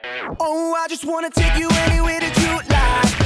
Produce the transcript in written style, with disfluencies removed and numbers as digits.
Oh, I just wanna take you anywhere that you like.